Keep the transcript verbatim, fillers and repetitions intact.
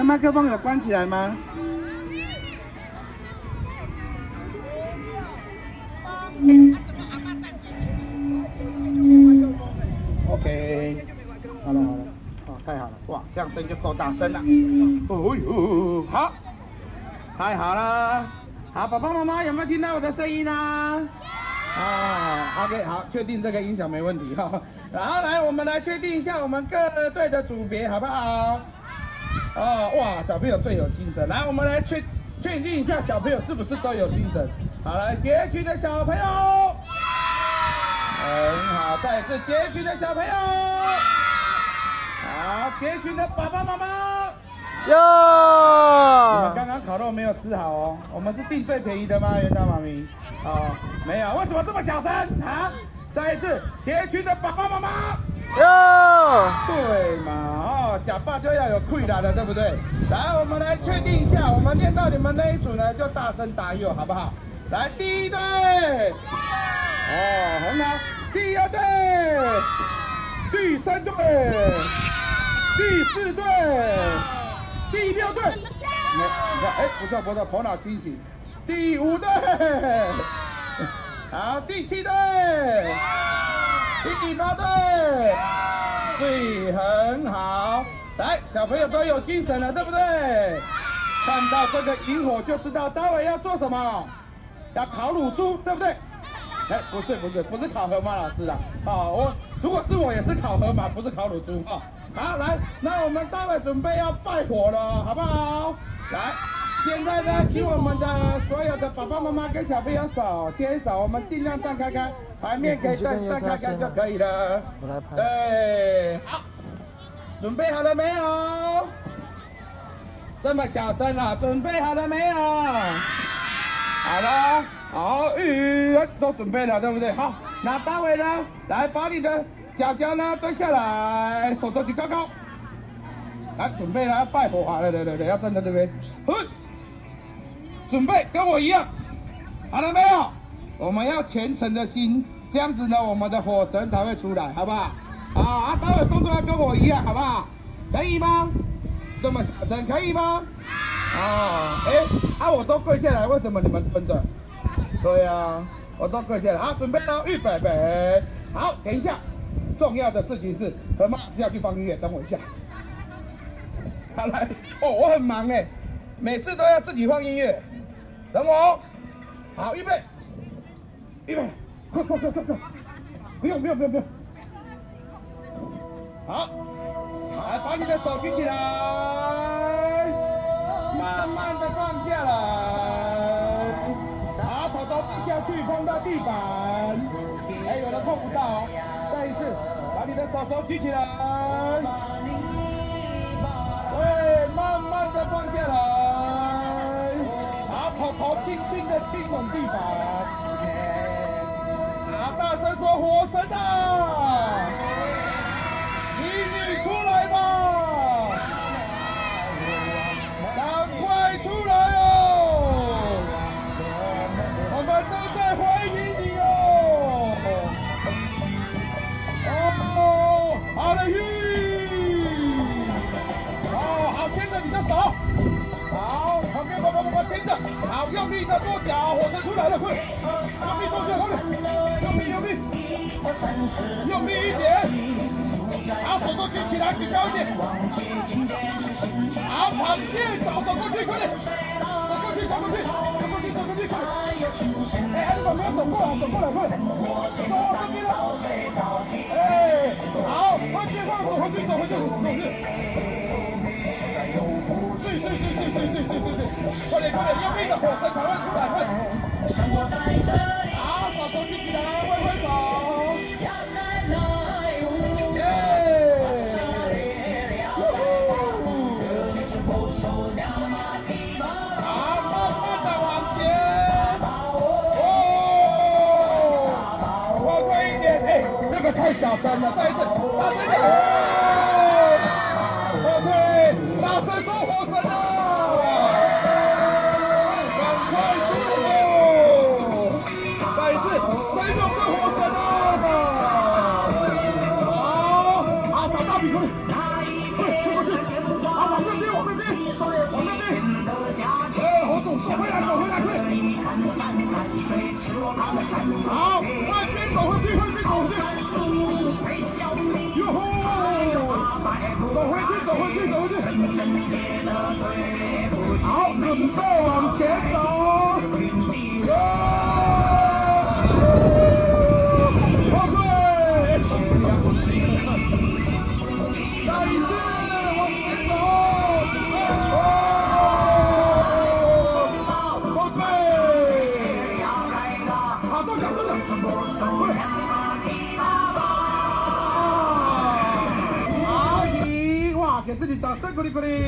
麦克风有关起来吗？ OK， 好了好了，哦，太好了，哇，这样声音就够大声了。哦呦，好，太好了，好，爸爸妈妈有没有听到我的声音呢？啊 ，OK， 好，确定这个音响没问题哈。然后来，我们来确定一下我们各队的组别好不好？哦，哇，小朋友最有精神。来，我们来确确定一下小朋友是不是都有精神。好，来，捷群的小朋友。 很好，再次捷群的小朋友，好，捷群的爸爸妈妈，哟，你们刚刚烤肉没有吃好哦，我们是订最便宜的吗？元大妈咪，哦，没有，为什么这么小声啊？再一次，捷群的爸爸妈妈，哟，对嘛，哦，假爸就要有溃来的，对不对？来，我们来确定一下，我们念到你们那一组呢，就大声答有，好不好？来，第一队，哦，很好。 第二队，第三队，第四队，第六队，你看，哎，不错不错，头脑清醒。第五队，好，第七队，第八队，对，很好。来，小朋友都有精神了，对不对？看到这个萤火就知道待会要做什么，要烤乳猪，对不对？ 哎，不是不是不是烤河马老师啦，哦，我如果是我也是烤河马，不是烤乳猪哈。好，来，那我们待会准备要拜火了，好不好？来，现在呢，请我们的所有的爸爸妈妈跟小朋友手牵手，我们尽量站开开，牌面可以站站开开就可以了。我来拍。对，好，准备好了没有？这么小声了，准备好了没有？好了。 好，鱼都准备了，对不对？好，那待会呢，来把你的脚脚呢蹲下来，手肘举高高，来准备了，拜火啊！来来来来，要站在这边，哼，准备跟我一样，好了没有？我们要虔诚的心，这样子呢，我们的火神才会出来，好不好？好啊，待会动作要跟我一样，好不好？可以吗？这么小声，可以吗？哦，哎，啊，我都跪下来，为什么你们蹲着？ 对啊，我都跪下来，好，准备了，预备备，好，等一下，重要的事情是河马老师要去放音乐，等我一下。好来，哦，我很忙哎，每次都要自己放音乐，等我哦。好，预备，预备，快快快快快，不用不用不用不用。好，来把你的手举起来，慢慢的放下来。 好，头头低下去，碰到地板。哎，有人碰不到哦。再一次，把你的手手举起来。对，慢慢的放下来。好，头头轻轻的亲吻地板。好，大声说火神啊！请你出来吧！赶快出来哦！ 我们都在欢迎你哦！哦，好了，吁！哦，好，牵着你的手，好，旁边爸爸妈妈牵着，好，用力的跺脚，火神出来了，快！用力跺脚，快点！用力，用力，用力一点！好，手都举起来，举高一点！好，螃蟹走，走过去，快点！走过去，走过去，走过去，走过去，快点！ 哎，孩子们，不要走过来，走过来，快！走这边了。哎，好，快别放手，回去，走回去，走回去。去去去去去去去去去！快点快点，用力的火神才会出来，快！好，手手举起来，挥挥手。耶！好，慢慢的往前。 太小声了，再一次，大声点 ！OK， 大声说火神啊！赶快出来！再一次，最勇的火神啊！好，好，扫大饼，快点，快过去！好，往这边，往这边， 好，快边走回去，快边走回去。哟吼！走回去，走回去，走回去。好，准备往前走。哟！后退。再一次往前走。后退。好，动脚，动脚。好，行，哇，给自己掌声鼓励鼓励。